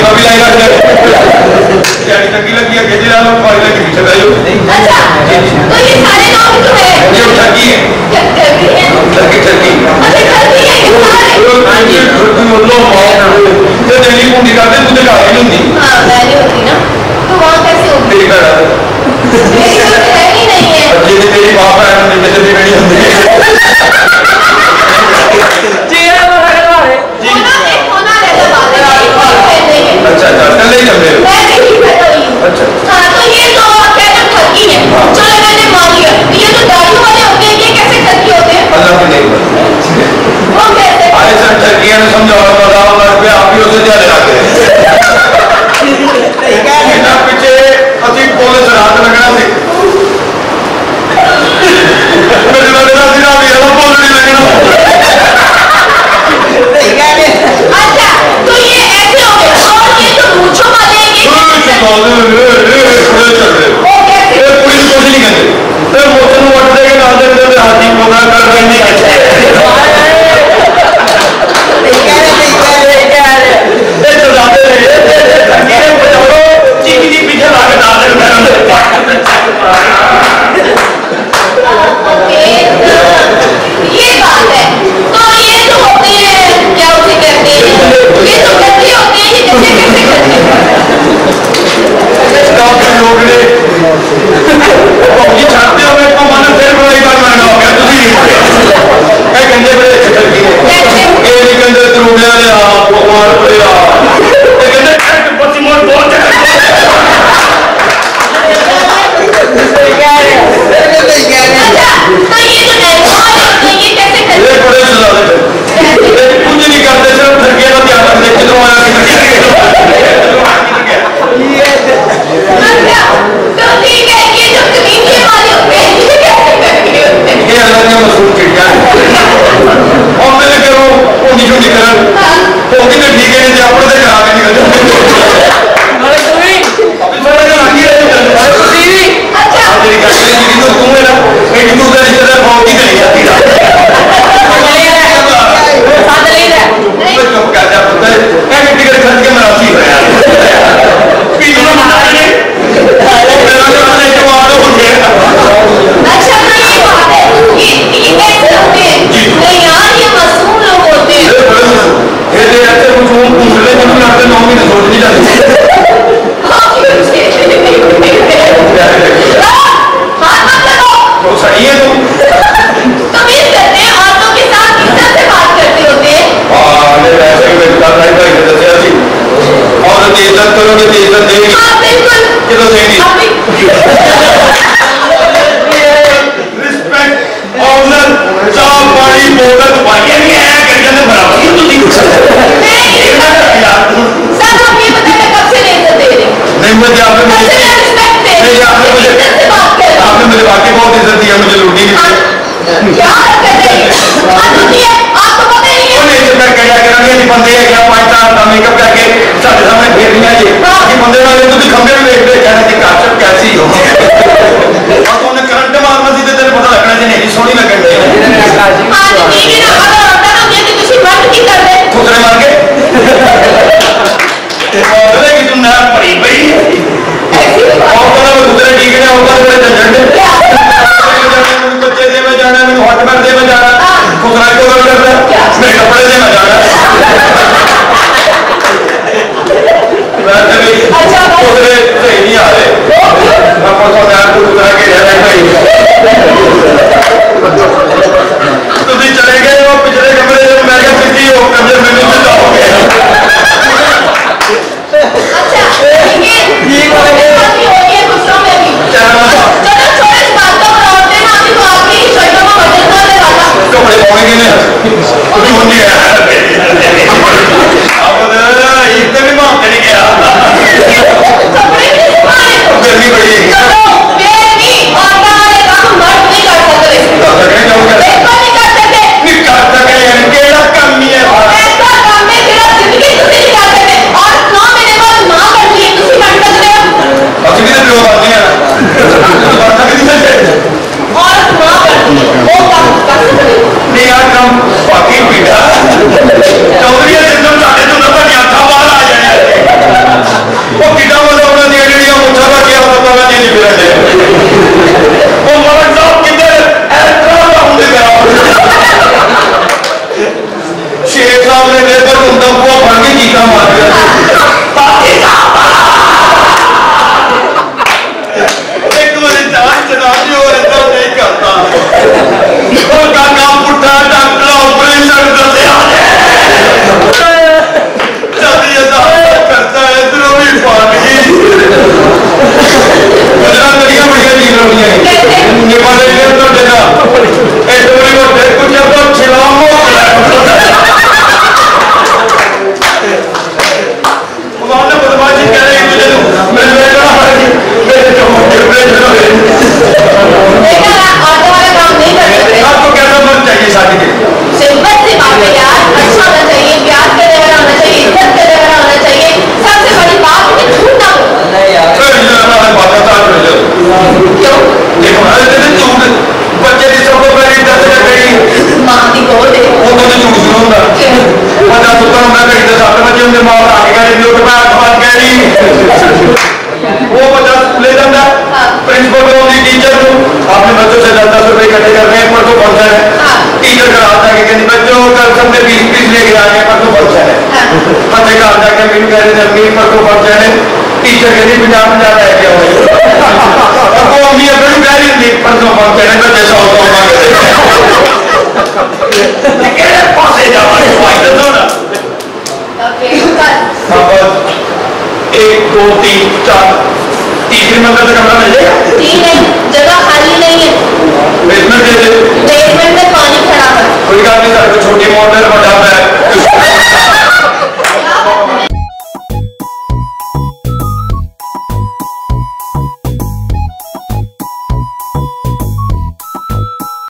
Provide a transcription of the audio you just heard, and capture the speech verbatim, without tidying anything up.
नीवा भी लाई रख यानी चंगी लगी है गेजे डालो और लगी पीछे डालो। अच्छा तो ये सारे नाम तो है ये ठगी है ठगी है ठगी ठगी अच्छा ठगी है ये सारे हां जी ठगी बोलो ये दिल्ली को निकालते मुझे कहा नहीं होती। हां वैल्यू होती ना तो वहां कैसे होगी तेरी घर मेरी तो है ही नहीं है ये तेरी बाप है नहीं जैसे भी नहीं होती जी हमारे जी होना एक होना रहता बात है अच्छा अच्छा कल ही जब मेरे मैं नहीं बैठा हुई हूं अच्छा हां तो ये तो कहते हैं ठगी है चलो मैंने मान लिया ये तो दारू वाले होते हैं ये कैसे ठगी होते हैं अल्लाह की नहीं वो कैसे आए सर ठगियां ने समझाओ बताओ रुपये आप ही उसे ज्यादा लाते हैं इतना पीछे अति पुलिस रात लगना सी मेरे लगना सी ना मेरा पुलिस नहीं लगना अच्छा तो ये ऐसे हो गए और ये जो मूंछों वाले हैं ये कैसे वो कैसे ये पुलिस कुछ नहीं करती तो मोटर में वोट देके ना दे दे हाथी कोना कर रही नहीं करते ये तो जाते हैं ये ठगी को जाओ चीकी जी पीछे लाके डाल दे मैं ओके ये बात है तो ये जो होते हैं क्या उसे कहते हैं ये तो गंदे होते हैं ये कैसे कैसे करते हैं स्टॉप के लोग ने ये छाते हो मैं को मन फिर बड़ा बात मारना हो गया तुझे ए गंदे बड़े ठगी है ये नहीं गंदे तरुड़े वाले आ भगवान पड़े आ ये गंदे एक बच्ची मोर बहुत है अच्छा तो ये जो एल्कोहल होते हैं ये कैसे करते ये बड़े सजा देते ये कुछ नहीं करते सिर्फ ठगिया का ध्यान रखते किधरों आया किधर गया अच्छा तो ठीक है ये जो कमीने वाले होते हैं ये कैसे करते हैं ये अल्लाह ने मसूल चिड़िया है और मैंने करो वो निशु निकल तो कितने ठीक है जे अपने से करा के निकल जाते अरे तुम्ही अभी थोड़ा सा आगे रहे अरे टीवी अच्छा तेरी गाड़ी की तो तू है ना एक तू का रिश्तेदार बहुत ही नहीं जाती ना साथ ले ले मैं चुप कर जा पता है मैं टिकट खर्च के मरासी हो यार पीछे ना मना ले मेरा जो है जो आड़ो हो गया अच्छा तो ये बात है ये ये कैसे होते हैं नहीं यार ये मासूम लोग होते हैं ये दे ऐसे कुछ हम पूछ ले जब आपने नौ महीने सोच नहीं जाते हाँ मत लगाओ तो सही है तुम तमीज करते हैं औरतों के साथ इज्जत से बात करते होते हैं हाँ ये वैसे ही बेटा भाई भाई जैसे ऐसी और इज्जत करोगे तो इज्जत देगी हाँ बिल्कुल कितना देगी अभी रिस्पेक्ट ऑनर चाय पानी बोतल पानी नहीं है करके ना बराबर ही तो नहीं सर आप ये बताइए कब से इज्जत दे रहे नहीं मुझे आपने कब से रिस्पेक्ट दे नहीं आपने मुझे इज्जत से बात कर रहे आपने मुझे बाकी बहुत इज्जत दी है मुझे लूटी नहीं क्या हरकत है ये हद होती है आपको पता ही नहीं है नहीं मैं क्या करा नहीं बंदे है क्या पांच साल का मेकअप करके साढ़े सामने फेर नहीं आए बाकी बंदे वाले तो खंबे में देख रहे कहना कि काचप कैसी हो और तूने करंट मारना सी तेरे पता लगना चाहिए नहीं सोनी लगन दे हाँ तो ठीक है ना अगर औरत हो गया तो किसी बंद की कर दे दूसरे मार के और कि तुम ना पड़ी भाई ऐसी भी बात और तो दूसरे ठीक है और तो बड़े झंडे बच्चे दे में जाना मैं हॉट में दे में जाना दूसरा को कर करना मैं कपड़े दे में जाना अच्छा दूसरे सही नहीं आ रहे मैं पता यार तू दूसरा के जाना भाई तुम चले गए वो पिछले कमरे में मैं क्या सीधी हो कमरे में नहीं जाओगे अच्छा ठीक है ठीक हो गया गुस्सा में भी चलो छोड़ इस बात को और औरतें ना अभी तो आपकी शर्टों में बटन कर दे वाला कपड़े पाएंगे ना कुछ होने है अब इतने भी माफ नहीं गया कपड़े भी पाए गर्मी बड़ी है चलो मैं भी औरत वाले काम मर्द नहीं कर सकते तो करने जाऊंगा बिल्कुल नहीं कर सकते नहीं कर सके यार केड़ा कम नहीं है ऐसा काम है तेरा जिंदगी तुझे नहीं कर सकते और नौ महीने बाद मां बनती है तुझे बन सकते हो असली तो लोग आते हैं बात नहीं सकते और मां बनती है वो काम कर सकते हो नहीं यार कम बाकी पीड़ा चौधरी वो बच्चा स्कूले जाता है, प्रिंसिपल को अपनी टीचर को अपने बच्चों से दस दस रुपए इकट्ठे कर रहे हैं, परसों फंक्शन है, टीचर का हाथ आके कहती बच्चों कल सबने बीस बीस लेके आए हैं, परसों फंक्शन है। बच्चे का हाथ आके मेनू कह रहे थे अम्मी परसों फंक्शन है, टीचर कहती पंजाब में जाता है क्या हो, और वो अम्मी अपने कह रही थी परसों फंक्शन है, बच्चे सौ सौ मांगते पासे जावाने फायदा दो ना। एक दो तीन चार तीसरी मंजिल तक कमरा मिल जाएगा? ठीक है, जगह खाली नहीं है। बेसमेंट दे दे। बेसमेंट में पानी खड़ा है। कोई बात नहीं, छोटी मोटर बड़ा बैग